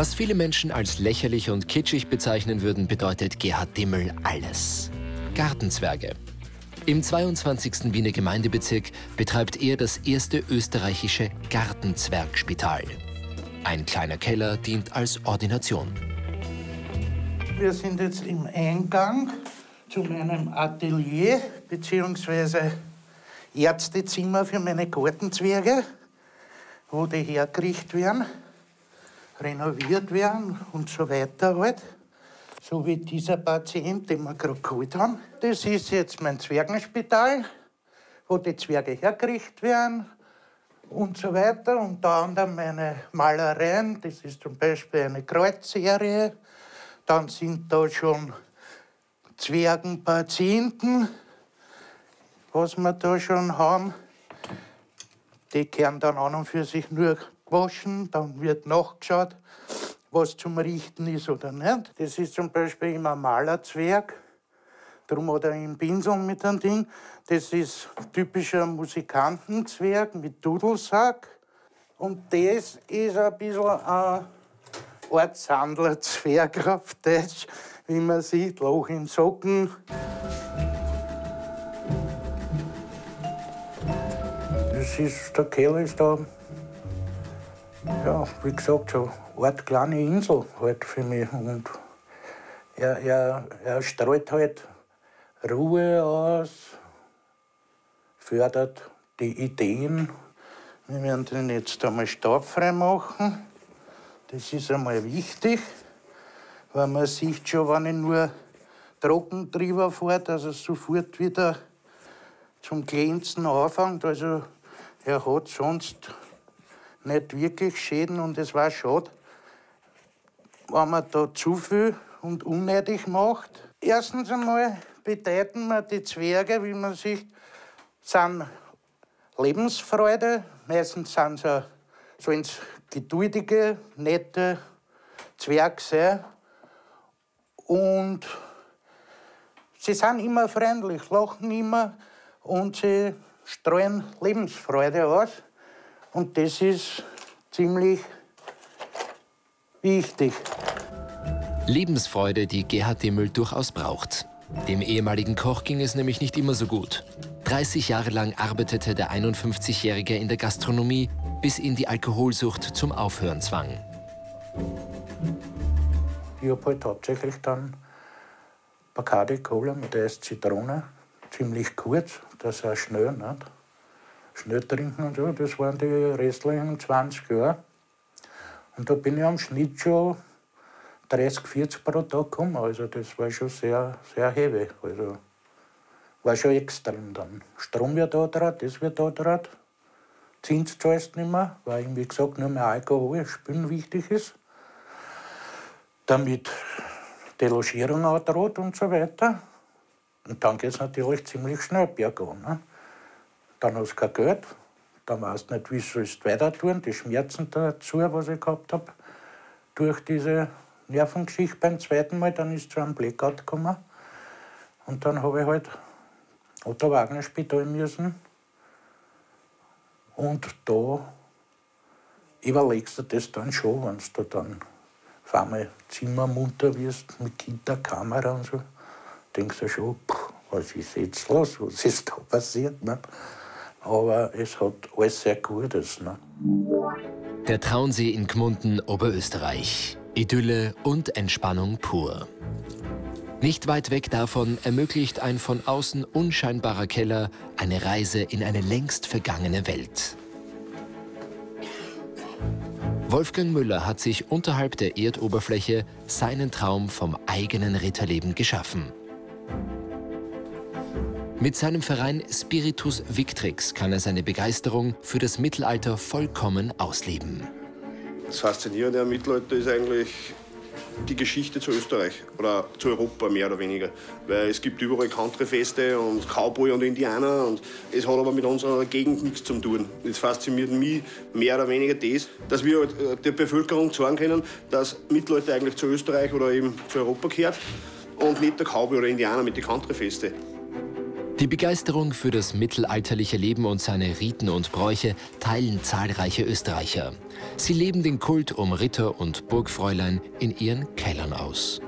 Was viele Menschen als lächerlich und kitschig bezeichnen würden, bedeutet Gerhard Dimmel alles. Gartenzwerge. Im 22. Wiener Gemeindebezirk betreibt er das erste österreichische Gartenzwergspital. Ein kleiner Keller dient als Ordination. Wir sind jetzt im Eingang zu meinem Atelier bzw. Ärztezimmer für meine Gartenzwerge, wo die hergerichtet werden, renoviert werden und so weiter halt. So wie dieser Patient, den wir gerade geholt haben. Das ist jetzt mein Zwergenspital, wo die Zwerge hergerichtet werden und so weiter. Unter anderem meine Malereien, das ist zum Beispiel eine Kreuzserie. Dann sind da schon Zwergenpatienten, was wir da schon haben. Die werden dann an und für sich nur gewaschen, dann wird nachgeschaut, was zum Richten ist oder nicht. Das ist zum Beispiel immer ein Malerzwerg, darum hat er einen Pinsel mit einem Ding. Das ist typischer Musikantenzwerg mit Dudelsack. Und das ist ein bisschen ein Ortshandlerzwerg auf Deutsch, wie man sieht, Loch im Socken. Der Keller ist da, ja, wie gesagt, so eine Art kleine Insel halt für mich. Und er strahlt halt Ruhe aus, fördert die Ideen. Wir werden den jetzt einmal staubfrei machen. Das ist einmal wichtig, weil man sieht schon, wenn ich nur trocken drüber fahre, dass er sofort wieder zum Glänzen anfängt. Also er hat sonst nicht wirklich Schäden und es war schade, wenn man da zu viel und unnötig macht. Erstens einmal bedeuten mir die Zwerge, wie man sieht, sind Lebensfreude. Meistens sind sie so ins geduldige, nette Zwerge. Und sie sind immer freundlich, lachen immer und sie strahlen Lebensfreude aus. Und das ist ziemlich wichtig. Lebensfreude, die Gerhard Dimmel durchaus braucht. Dem ehemaligen Koch ging es nämlich nicht immer so gut. 30 Jahre lang arbeitete der 51-Jährige in der Gastronomie, bis ihn die Alkoholsucht zum Aufhören zwang. Ich habe halt hauptsächlich dann Bacardi Cola mit Eis Zitrone, ziemlich kurz, das ist auch schnell, nicht? Schnell trinken und so, das waren die restlichen 20 Jahre. Und da bin ich am Schnitt schon 30, 40 pro Tag gekommen, also das war schon sehr, sehr heavy. Also war schon extrem dann. Strom wird angetragen, das wird angetragen. Zins zahlst nicht mehr, weil, wie gesagt, nur mehr Alkohol, Spülen wichtig ist. Damit die Logierung antraut und so weiter. Und dann geht es natürlich ziemlich schnell bergan. Ne? Dann hast du kein Geld, dann weißt du nicht, wie sollst du weiter tun. Die Schmerzen dazu, was ich gehabt habe, durch diese Nervengeschichte beim zweiten Mal, dann ist es zu einem Blackout gekommen. Und dann habe ich halt Otto-Wagner-Spital müssen. Und da überlegst du das dann schon, wenn du dann auf einmal zimmermunter wirst mit Kinderkamera und so. Denkst du schon, was ist jetzt los, was ist da passiert? Ne? Aber es hat alles sehr Gutes. Ne? Der Traunsee in Gmunden, Oberösterreich. Idylle und Entspannung pur. Nicht weit weg davon ermöglicht ein von außen unscheinbarer Keller eine Reise in eine längst vergangene Welt. Wolfgang Müller hat sich unterhalb der Erdoberfläche seinen Traum vom eigenen Ritterleben geschaffen. Mit seinem Verein Spiritus Victrix kann er seine Begeisterung für das Mittelalter vollkommen ausleben. Das Faszinierende am Mittelalter ist eigentlich die Geschichte zu Österreich oder zu Europa mehr oder weniger. Weil es gibt überall Countryfeste und Cowboy und Indianer und es hat aber mit unserer Gegend nichts zu tun. Es fasziniert mich mehr oder weniger das, dass wir halt der Bevölkerung sagen können, dass Mittelalter eigentlich zu Österreich oder eben zu Europa gehört und nicht der Cowboy oder Indianer mit den Countryfeste. Die Begeisterung für das mittelalterliche Leben und seine Riten und Bräuche teilen zahlreiche Österreicher. Sie leben den Kult um Ritter und Burgfräulein in ihren Kellern aus.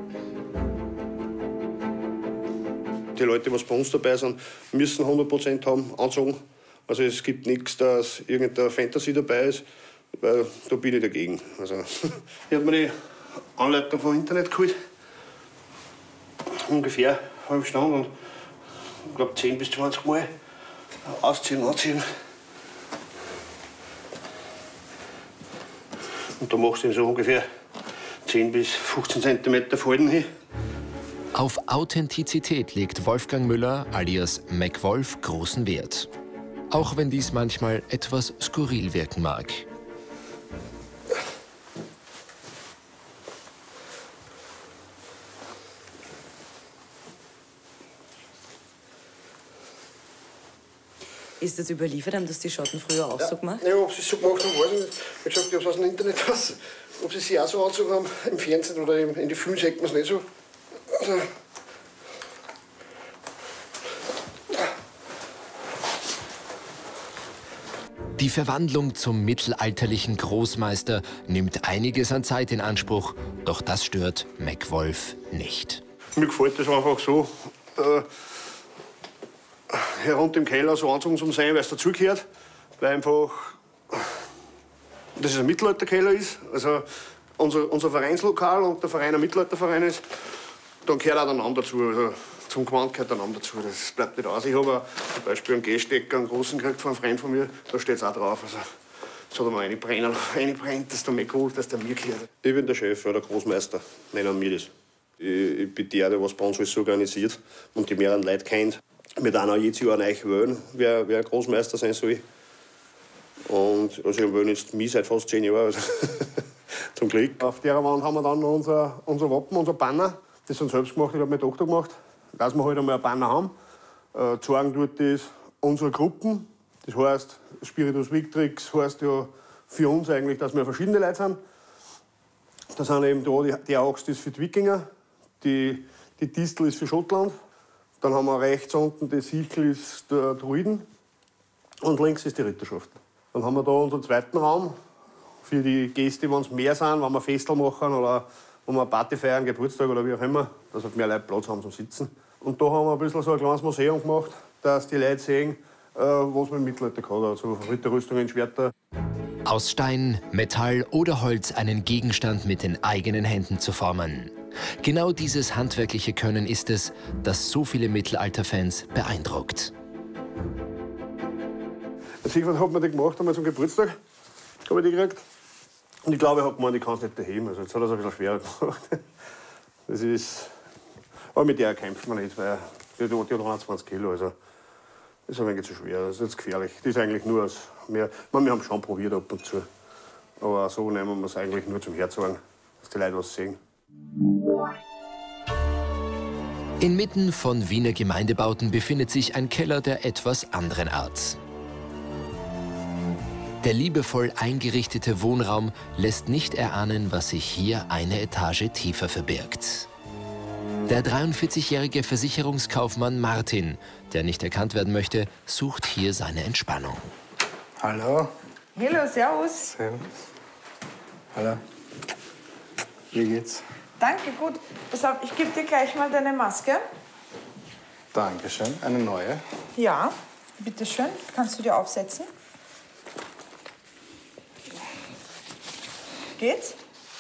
Die Leute, die bei uns dabei sind, müssen 100% haben, anzogen. Also es gibt nichts, dass irgendeine Fantasy dabei ist, weil da bin ich dagegen. Also, ich habe mir die Anleitung vom Internet geholt. Ungefähr eine halbe Stunde und ich glaube 10 bis 20 Mal ausziehen, anziehen. Und da machst du so ungefähr 10 bis 15 cm Falten hin. Auf Authentizität legt Wolfgang Müller alias MacWolf großen Wert. Auch wenn dies manchmal etwas skurril wirken mag. Ist das überliefert? Haben das die Schotten früher auch so gemacht? Ja, ob sie es so gemacht haben, weiß ich nicht. Wie gesagt, ich habe es aus dem Internet aus. Ob sie sich auch so angezogen haben, im Fernsehen oder in die Filmen sieht man es nicht so. Also. Die Verwandlung zum mittelalterlichen Großmeister nimmt einiges an Zeit in Anspruch, doch das stört MacWolf nicht. Mir gefällt das einfach so, herunter im Keller so anzogen zu sein, weil es dazugehört. Weil einfach, dass es ein Mittelalterkeller ist, also unser Vereinslokal und der Verein ein Mittelalterverein ist, dann gehört auch der Name dazu. Also zum Gewand gehört der Name dazu, das bleibt nicht aus. Ich habe zum Beispiel einen Gehstecker, einen großen gekriegt von einem Freund von mir, da steht es auch drauf. Also, das hat er mir eingebrennt, dass der MacWolf, dass der mir gehört. Ich bin der Chef, der Großmeister, nennen wir das. Ich bin der was bei uns alles organisiert und die mehreren Leute kennt. Wir dann auch jedes Jahr neu wählen, wer ein Großmeister sein soll. Und also wir wählen jetzt mich seit fast 10 Jahren. Also zum Glück. Auf der Wand haben wir dann unser Wappen, unser Banner. Das sind selbst gemacht, ich habe meine Tochter gemacht. Dass wir halt einmal ein Banner haben. Zeigen tut das unsere Gruppen. Das heißt, Spiritus Victrix heißt ja für uns eigentlich, dass wir verschiedene Leute sind. Da sind eben da, die Axt ist für die Wikinger, die Distel ist für Schottland. Dann haben wir rechts unten, das Sichel ist der Druiden und links ist die Ritterschaft. Dann haben wir da unseren zweiten Raum für die Gäste, wenn es mehr sind, wenn wir Festel machen oder wenn wir eine Party feiern, Geburtstag oder wie auch immer, dass halt mehr Leute Platz haben zum Sitzen. Und da haben wir ein bisschen so ein kleines Museum gemacht, dass die Leute sehen, was man im Mittelalter kann, also Ritterrüstungen, Schwerter. Aus Stein, Metall oder Holz einen Gegenstand mit den eigenen Händen zu formen. Genau dieses handwerkliche Können ist es, das so viele Mittelalterfans beeindruckt. Also irgendwann hat man die gemacht, einmal zum Geburtstag, habe ich die gekriegt. Und ich glaube, ich habe gemeint, ich kann es nicht daheim. Also jetzt hat er es ein bisschen schwerer gemacht. Das ist, aber mit der kämpft man nicht, weil die hat 21 Kilo. Also das ist ein wenig zu schwer, das ist jetzt gefährlich. Das ist eigentlich nur als mehr. Wir haben schon probiert ab und zu. Aber so nehmen wir es eigentlich nur zum Herzogen, dass die Leute was sehen. Inmitten von Wiener Gemeindebauten befindet sich ein Keller der etwas anderen Art. Der liebevoll eingerichtete Wohnraum lässt nicht erahnen, was sich hier eine Etage tiefer verbirgt. Der 43-jährige Versicherungskaufmann Martin, der nicht erkannt werden möchte, sucht hier seine Entspannung. Hallo. Hallo, servus. Servus. Hallo. Wie geht's? Danke, gut. Pass auf, ich gebe dir gleich mal deine Maske. Dankeschön. Eine neue. Ja, bitteschön. Kannst du dir aufsetzen? Geht's?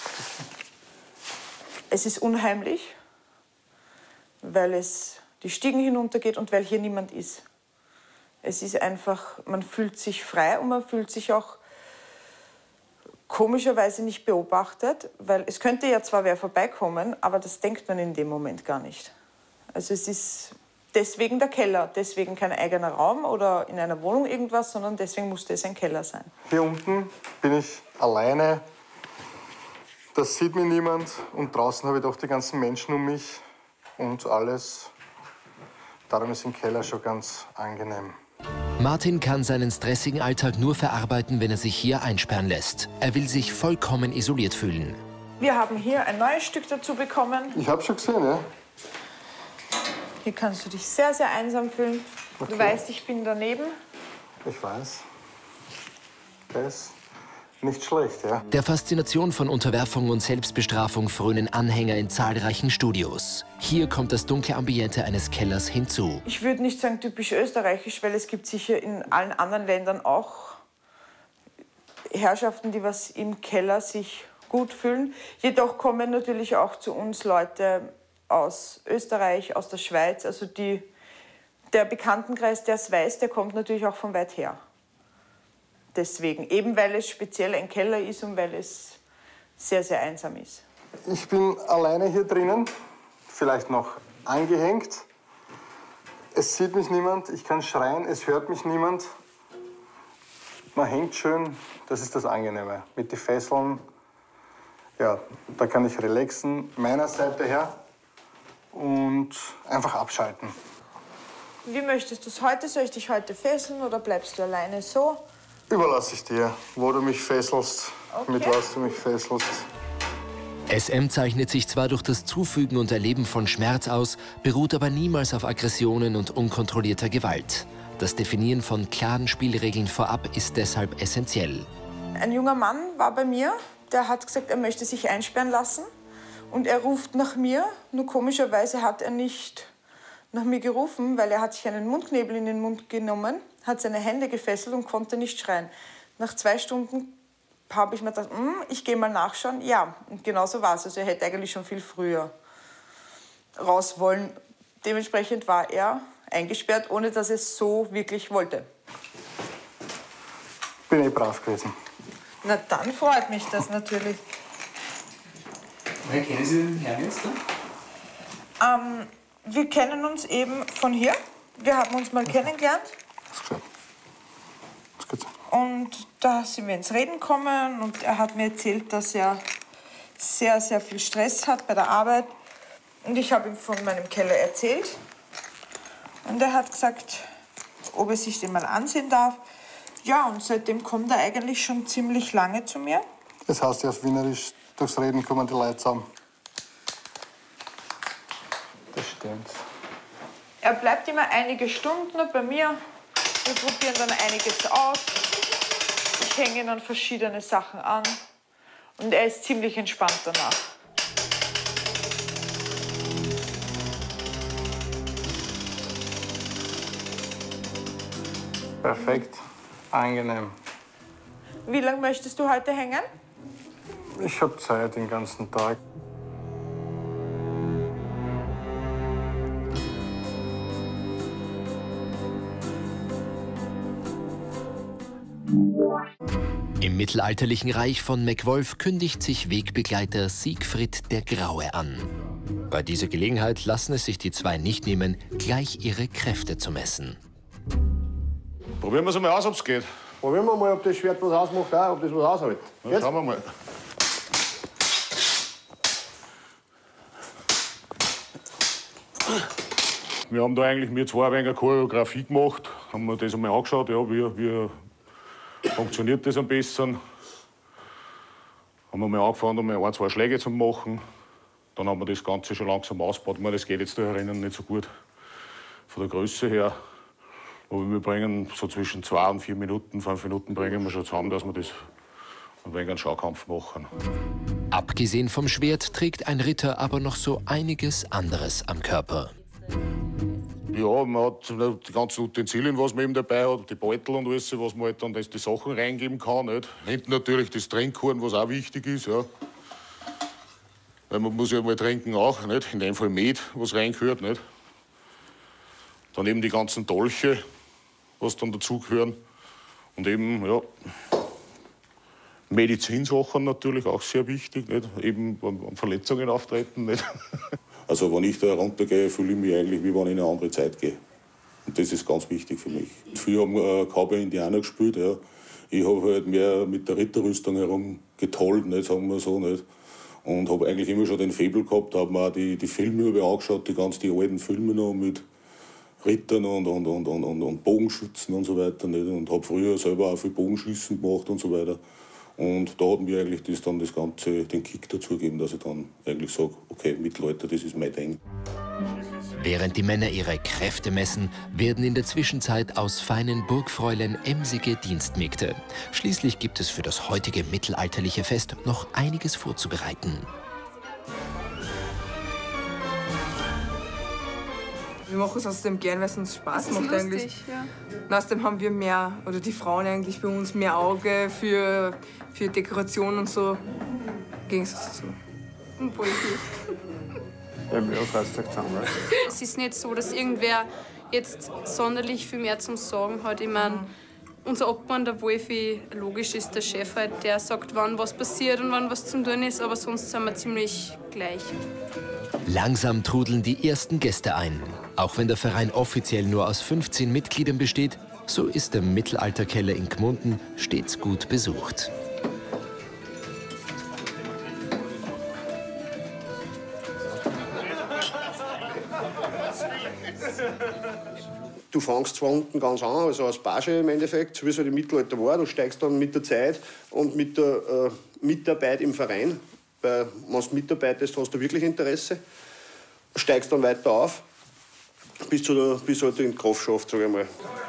Es ist unheimlich, weil es die Stiegen hinuntergeht und weil hier niemand ist. Es ist einfach, man fühlt sich frei und man fühlt sich auch komischerweise nicht beobachtet, weil es könnte ja zwar wer vorbeikommen, aber das denkt man in dem Moment gar nicht. Also es ist deswegen der Keller, deswegen kein eigener Raum oder in einer Wohnung irgendwas, sondern deswegen musste es ein Keller sein. Hier unten bin ich alleine, das sieht mir niemand und draußen habe ich doch die ganzen Menschen um mich und alles. Darum ist im Keller schon ganz angenehm. Martin kann seinen stressigen Alltag nur verarbeiten, wenn er sich hier einsperren lässt. Er will sich vollkommen isoliert fühlen. Wir haben hier ein neues Stück dazu bekommen. Ich habe schon gesehen, ja. Hier kannst du dich sehr, sehr einsam fühlen. Okay. Du weißt, ich bin daneben. Ich weiß. Das ist nicht schlecht, ja. Der Faszination von Unterwerfung und Selbstbestrafung frönen Anhänger in zahlreichen Studios. Hier kommt das dunkle Ambiente eines Kellers hinzu. Ich würde nicht sagen typisch österreichisch, weil es gibt sicher in allen anderen Ländern auch Herrschaften, die was im Keller sich gut fühlen. Jedoch kommen natürlich auch zu uns Leute aus Österreich, aus der Schweiz. Also der Bekanntenkreis, der es weiß, der kommt natürlich auch von weit her. Deswegen, eben weil es speziell ein Keller ist und weil es sehr, sehr einsam ist. Ich bin alleine hier drinnen, vielleicht noch angehängt. Es sieht mich niemand, ich kann schreien, es hört mich niemand. Man hängt schön, das ist das Angenehme. Mit den Fesseln, ja, da kann ich relaxen, meiner Seite her und einfach abschalten. Wie möchtest du es heute? Soll ich dich heute fesseln oder bleibst du alleine so? Überlasse ich dir, wo du mich fesselst, mit was du mich fesselst. SM zeichnet sich zwar durch das Zufügen und Erleben von Schmerz aus, beruht aber niemals auf Aggressionen und unkontrollierter Gewalt. Das Definieren von klaren Spielregeln vorab ist deshalb essentiell. Ein junger Mann war bei mir, der hat gesagt, er möchte sich einsperren lassen. Und er ruft nach mir, nur komischerweise hat er nicht nach mir gerufen, weil er hat sich einen Mundknebel in den Mund genommen, hat seine Hände gefesselt und konnte nicht schreien. Nach 2 Stunden habe ich mir gedacht, ich gehe mal nachschauen. Ja, und genau so war es. Also er hätte eigentlich schon viel früher raus wollen. Dementsprechend war er eingesperrt, ohne dass er es so wirklich wollte. Bin brav gewesen. Na, dann freut mich das natürlich. Woher kennen Sie den Herrn jetzt? Wir kennen uns eben von hier. Wir haben uns mal kennengelernt. Das geht's. Und da sind wir ins Reden gekommen und er hat mir erzählt, dass er sehr, sehr viel Stress hat bei der Arbeit. Und ich habe ihm von meinem Keller erzählt. Und er hat gesagt, ob er sich den mal ansehen darf. Ja, und seitdem kommt er eigentlich schon ziemlich lange zu mir. Das heißt ja auf Wienerisch, durchs Reden kommen die Leute zusammen. Das stimmt. Er bleibt immer einige Stunden bei mir. Wir probieren dann einiges aus. Ich hänge ihn an verschiedene Sachen an. Und er ist ziemlich entspannt danach. Perfekt, angenehm. Wie lange möchtest du heute hängen? Ich habe Zeit den ganzen Tag. Im mittelalterlichen Reich von MacWolf kündigt sich Wegbegleiter Siegfried der Graue an. Bei dieser Gelegenheit lassen es sich die zwei nicht nehmen, gleich ihre Kräfte zu messen. Probieren wir es einmal aus, ob es geht. Probieren wir mal, ob das Schwert was ausmacht, auch, ob das was aushält. Ja, schauen wir mal. Wir haben da eigentlich wir zwei ein wenig eine Choreografie gemacht, haben wir das einmal angeschaut, ja, wie funktioniert das am besten. Haben wir mal angefangen, um 1, 2 Schläge zu machen. Dann haben wir das Ganze schon langsam ausgebaut. Das geht jetzt da herinnen nicht so gut von der Größe her. Aber wir bringen so zwischen 2 und 4 Minuten, 5 Minuten bringen wir schon zusammen, dass wir das ein wenig einen Schaukampf machen. Abgesehen vom Schwert trägt ein Ritter aber noch so einiges anderes am Körper. Ja, man hat die ganzen Utensilien, was man eben dabei hat, die Beutel und alles, was man halt dann die Sachen reingeben kann. Nicht? Hinten natürlich das Trinkhorn, was auch wichtig ist. Ja. Weil man muss ja mal trinken auch, nicht? In dem Fall Met, was reingehört. Nicht? Dann eben die ganzen Dolche, was dann dazugehören. Und eben, ja, Medizinsachen natürlich auch sehr wichtig. Nicht? Eben, wenn Verletzungen auftreten. Nicht? Also wenn ich da runtergehe, fühle ich mich eigentlich, wie wenn ich in eine andere Zeit gehe. Und das ist ganz wichtig für mich. Viele haben Cowboy-Indianer gespielt. Ja. Ich habe halt mehr mit der Ritterrüstung herumgetollt, nicht, sagen wir so. Nicht. Und habe eigentlich immer schon den Faible gehabt, habe mir auch die Filme angeschaut, die alten Filme noch mit Rittern und Bogenschützen und so weiter. Nicht. Und habe früher selber auch viel Bogenschießen gemacht und so weiter. Und da hat mir eigentlich das Ganze den Kick dazu gegeben, dass ich dann eigentlich sage, okay, Mittelalter, das ist mein Ding. Während die Männer ihre Kräfte messen, werden in der Zwischenzeit aus feinen Burgfräulein emsige Dienstmägde. Schließlich gibt es für das heutige mittelalterliche Fest noch einiges vorzubereiten. Wir machen es außerdem gern, weil es uns Spaß macht lustig, eigentlich. Ja. Und außerdem haben wir mehr, oder die Frauen eigentlich bei uns, mehr Auge für Dekoration und so. Im Gegensatz dazu. Und voll viel. Es ist nicht so, dass irgendwer jetzt sonderlich viel mehr zum Sagen hat. Ich meine, unser Obmann, der Wolfi, logisch ist der Chef halt, der sagt, wann was passiert und wann was zum tun ist, aber sonst sind wir ziemlich gleich. Langsam trudeln die ersten Gäste ein. Auch wenn der Verein offiziell nur aus 15 Mitgliedern besteht, so ist der Mittelalterkeller in Gmunden stets gut besucht. Du fängst zwar unten ganz an, also als Page im Endeffekt, so wie es halt im Mittelalter war. Du steigst dann mit der Zeit und mit der Mitarbeit im Verein, weil wenn du mitarbeitest, hast du wirklich Interesse. Steigst dann weiter auf, bis halt in die Kraft schafft, sage ich mal.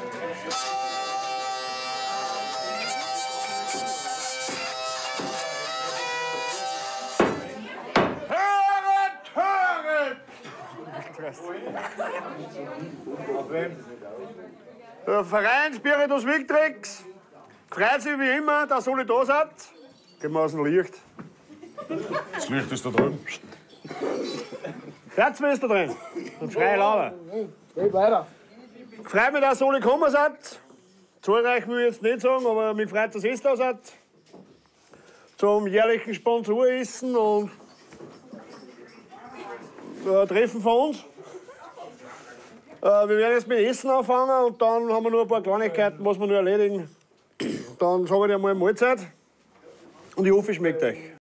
Der Verein Spiritus Victrix freut sich wie immer, dass alle da seid. Gehen wir aus dem Licht. Das Licht ist da drüben. Hört's mir, ist da drin. Und schrei lauter. Geht weiter. Freut mich, dass ihr alle gekommen seid. Zahlreich will ich jetzt nicht sagen, aber mich freut, dass ihr da seid. Zum jährlichen Sponsoressen und Treffen von uns. Wir werden jetzt mit Essen anfangen und dann haben wir nur ein paar Kleinigkeiten, was wir noch erledigen. Dann sage ich dir mal Mahlzeit und ich hoffe, es schmeckt euch.